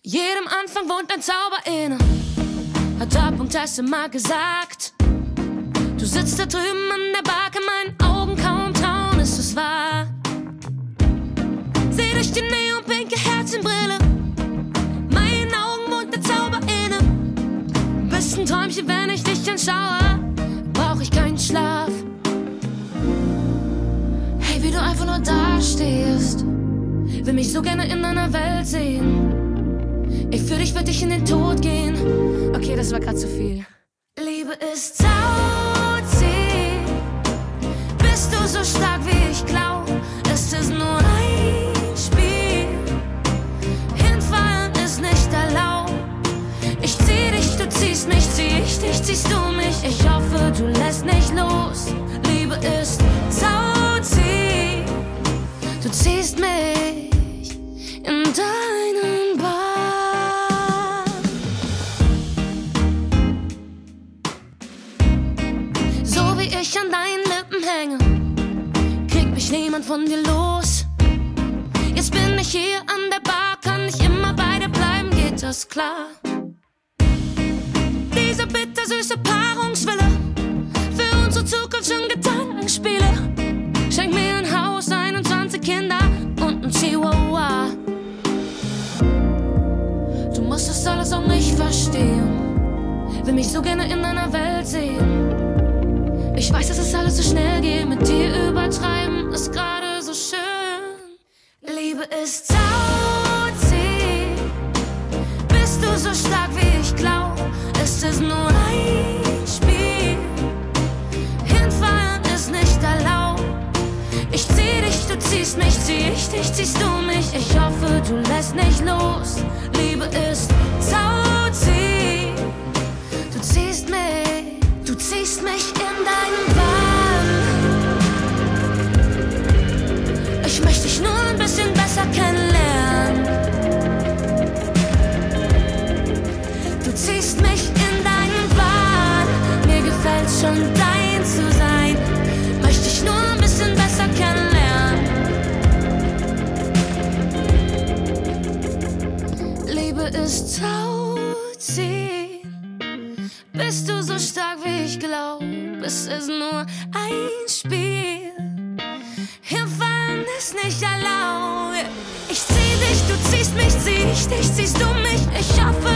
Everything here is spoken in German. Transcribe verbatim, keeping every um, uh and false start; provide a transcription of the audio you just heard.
Jedem Anfang wohnt ein Zauber inne, hat Doppeltest immer gesagt. Du sitzt da drüben an der Bar, kann meinen Augen kaum trauen, ist es wahr? Seh durch die neonpinke Herzenbrille, meinen Augen wohnt der Zauber inne. Bist ein Träumchen, wenn ich dich anschaue, brauch ich keinen Schlaf. Hey, wie du einfach nur da stehst, will mich so gerne in deiner Welt sehen. Ich für dich würd ich in den Tod gehen. Okay, das war grad zu viel. Liebe ist Tauziehen. Bist du so stark wie ich glaub? Ist es nur ein Spiel? Hinfallen ist nicht erlaubt. Ich zieh dich, du ziehst mich, zieh ich dich, ziehst du mich. Ich hoffe, du lässt nicht los. Liebe ist Tauziehen. Du ziehst mich in deinen Bann. So wie ich an deinen Lippen hänge, kriegt mich niemand von dir los. Jetzt bin ich hier an der Bar, kann ich immer bei dir bleiben, geht das klar? Diese bittersüße Paarungswille, für unsere Zukunft schon Gedankenspiele. Schenk mir ein Haus, einundzwanzig Kinder und ein Chihuahua. Du musst das alles auch nicht verstehen, will mich so gerne in deiner Welt sehen. Ich weiß, dass es alles so schnell geht, mit dir übertreiben ist gerade so schön. Liebe ist Tauziehen. Bist du so stark wie ich glaub? Ist es nur ein Spiel? Hinfallen ist nicht erlaubt. Ich zieh dich, du ziehst mich, zieh ich dich, ziehst du mich. Ich hoffe, du lässt nicht los. Liebe ist Tauziehen. Du ziehst mich, du ziehst mich in deinen Bann. Ich möchte dich nur ein bisschen besser kennenlernen. Du ziehst mich in deinen Bann. Mir gefällt schon dein zu sein. Möchte ich nur ein bisschen besser kennenlernen. Liebe ist Tauziehen. Bist du so stark wie ich glaub? Ist es nur ein Spiel? Hinfallen ist nicht erlaubt. Ich zieh dich, du ziehst mich, zieh ich dich, ziehst du mich. Ich hoffe,